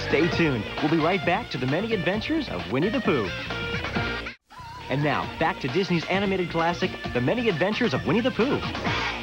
Stay tuned. We'll be right back to the many adventures of Winnie the Pooh. And now, back to Disney's animated classic, The Many Adventures of Winnie the Pooh.